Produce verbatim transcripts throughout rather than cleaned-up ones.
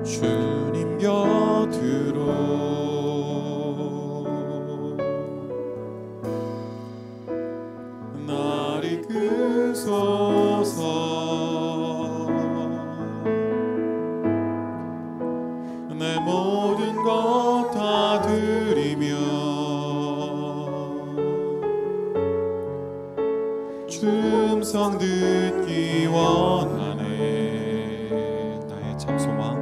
주님 곁으로 날 이끄소서. 내 모든 것 다 드리며 주 음성 듣기 원하네. 나의 참 소망,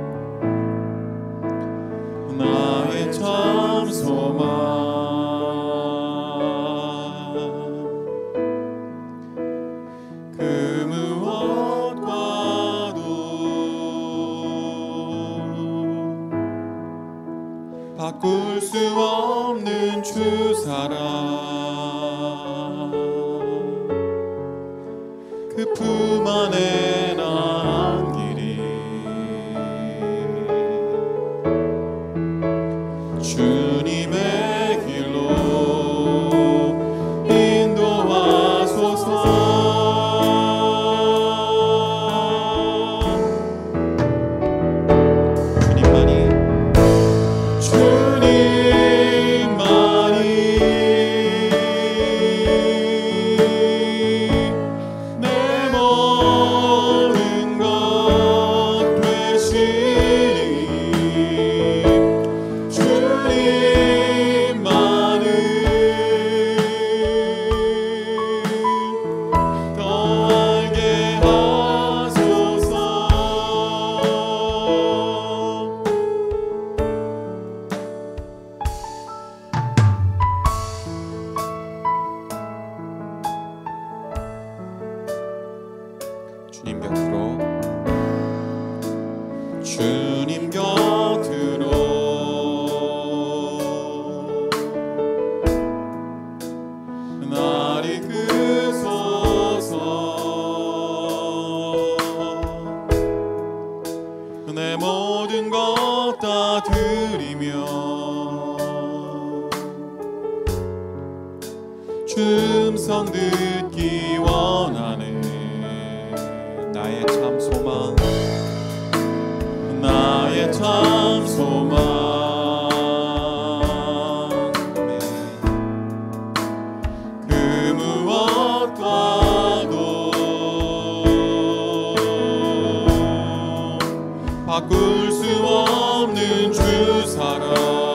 나의 참 소망. 그 무엇과도 바꿀 수 없는 주 사랑. 그 품 안에 난 길이 주님의 길로 인도하소서. 주님 곁으로, 주님 곁으로 날 이끄소서. 내 모든 것 다 드리며 주 음성 듣기 원하네. 나의 참 소망, 나의 참 소망. 그 무엇과도 바꿀 수 없는 주 사랑.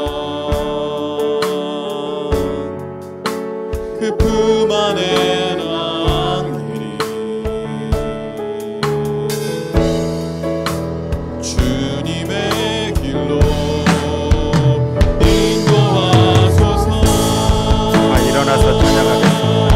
그 품 안에 난 길이 주님의 길로 인도하소서. 아, 일어나서 찬양하겠습니다.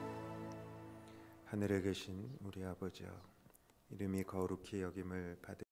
하늘에 계신 우리 아버지여, 이름이 거룩히 여김을 받으